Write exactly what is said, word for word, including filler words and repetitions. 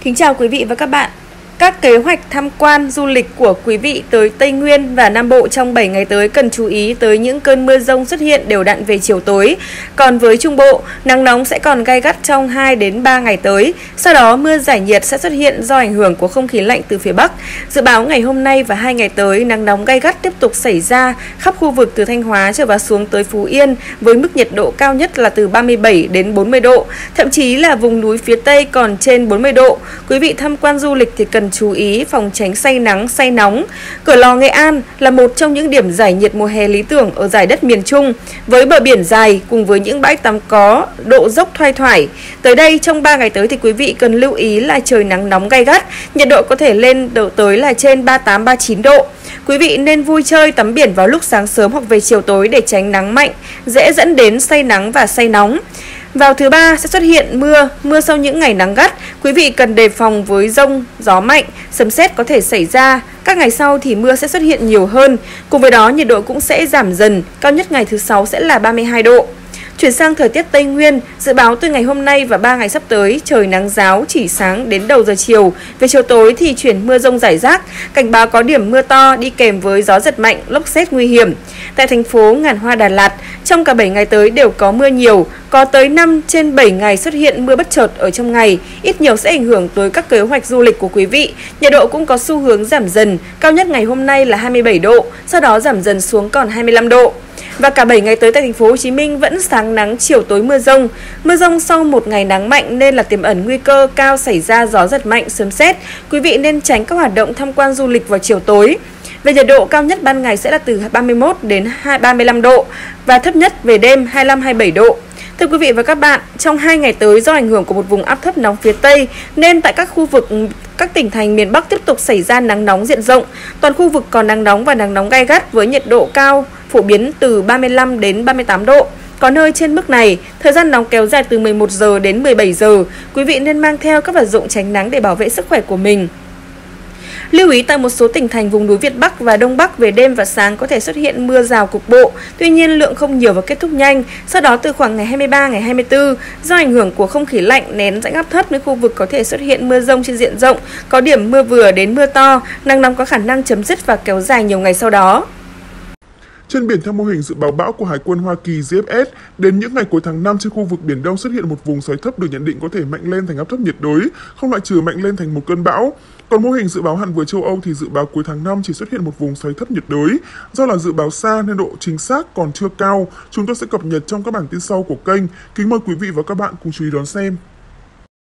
Kính chào quý vị và các bạn. Các kế hoạch tham quan du lịch của quý vị tới Tây Nguyên và Nam Bộ trong bảy ngày tới cần chú ý tới những cơn mưa rông xuất hiện đều đặn về chiều tối. Còn với Trung Bộ, nắng nóng sẽ còn gay gắt trong hai đến ba ngày tới. Sau đó mưa giải nhiệt sẽ xuất hiện do ảnh hưởng của không khí lạnh từ phía Bắc. Dự báo ngày hôm nay và hai ngày tới, nắng nóng gay gắt tiếp tục xảy ra khắp khu vực từ Thanh Hóa trở vào xuống tới Phú Yên với mức nhiệt độ cao nhất là từ ba mươi bảy đến bốn mươi độ, thậm chí là vùng núi phía Tây còn trên bốn mươi độ. Quý vị tham quan du lịch thì cần chú ý phòng tránh say nắng, say nóng. Cửa Lò Nghệ An là một trong những điểm giải nhiệt mùa hè lý tưởng ở dải đất miền Trung, với bờ biển dài cùng với những bãi tắm có độ dốc thoai thoải. Tới đây trong ba ngày tới thì quý vị cần lưu ý là trời nắng nóng gay gắt, nhiệt độ có thể lên độ tới là trên ba mươi tám ba mươi chín độ. Quý vị nên vui chơi tắm biển vào lúc sáng sớm hoặc về chiều tối để tránh nắng mạnh, dễ dẫn đến say nắng và say nóng. Vào thứ ba sẽ xuất hiện mưa, mưa sau những ngày nắng gắt, quý vị cần đề phòng với dông, gió mạnh, sấm sét có thể xảy ra. Các ngày sau thì mưa sẽ xuất hiện nhiều hơn, cùng với đó nhiệt độ cũng sẽ giảm dần, cao nhất ngày thứ sáu sẽ là ba mươi hai độ. Chuyển sang thời tiết Tây Nguyên, dự báo từ ngày hôm nay và ba ngày sắp tới, trời nắng ráo chỉ sáng đến đầu giờ chiều. Về chiều tối thì chuyển mưa rông rải rác, cảnh báo có điểm mưa to đi kèm với gió giật mạnh, lốc sét nguy hiểm. Tại thành phố Ngàn Hoa Đà Lạt, trong cả bảy ngày tới đều có mưa nhiều, có tới năm trên bảy ngày xuất hiện mưa bất chợt ở trong ngày, ít nhiều sẽ ảnh hưởng tới các kế hoạch du lịch của quý vị. Nhiệt độ cũng có xu hướng giảm dần, cao nhất ngày hôm nay là hai mươi bảy độ, sau đó giảm dần xuống còn hai mươi lăm độ. Và cả bảy ngày tới tại thành phố Hồ Chí Minh vẫn sáng nắng, chiều tối mưa rông. Mưa rông sau một ngày nắng mạnh nên là tiềm ẩn nguy cơ cao xảy ra gió giật mạnh, sấm sét. Quý vị nên tránh các hoạt động tham quan du lịch vào chiều tối. Về nhiệt độ, cao nhất ban ngày sẽ là từ ba mươi mốt đến ba mươi lăm độ và thấp nhất về đêm hai mươi lăm hai mươi bảy độ. Thưa quý vị và các bạn, trong hai ngày tới do ảnh hưởng của một vùng áp thấp nóng phía Tây nên tại các khu vực các tỉnh thành miền Bắc tiếp tục xảy ra nắng nóng diện rộng. Toàn khu vực có nắng nóng và nắng nóng gay gắt với nhiệt độ cao phổ biến từ ba mươi lăm đến ba mươi tám độ. Có nơi trên mức này, thời gian nóng kéo dài từ mười một giờ đến mười bảy giờ. Quý vị nên mang theo các vật dụng tránh nắng để bảo vệ sức khỏe của mình. Lưu ý tại một số tỉnh thành vùng núi Việt Bắc và Đông Bắc về đêm và sáng có thể xuất hiện mưa rào cục bộ, tuy nhiên lượng không nhiều và kết thúc nhanh. Sau đó từ khoảng ngày hai mươi ba, ngày hai mươi tư, do ảnh hưởng của không khí lạnh nén rãnh áp thấp nên khu vực có thể xuất hiện mưa rông trên diện rộng, có điểm mưa vừa đến mưa to, nắng nóng có khả năng chấm dứt và kéo dài nhiều ngày sau đó. Trên biển, theo mô hình dự báo bão của Hải quân Hoa Kỳ G F S, đến những ngày cuối tháng năm trên khu vực Biển Đông xuất hiện một vùng xoáy thấp được nhận định có thể mạnh lên thành áp thấp nhiệt đới, không loại trừ mạnh lên thành một cơn bão. Còn mô hình dự báo hạn vừa châu Âu thì dự báo cuối tháng năm chỉ xuất hiện một vùng xoáy thấp nhiệt đới. Do là dự báo xa nên độ chính xác còn chưa cao, chúng tôi sẽ cập nhật trong các bản tin sau của kênh. Kính mời quý vị và các bạn cùng chú ý đón xem.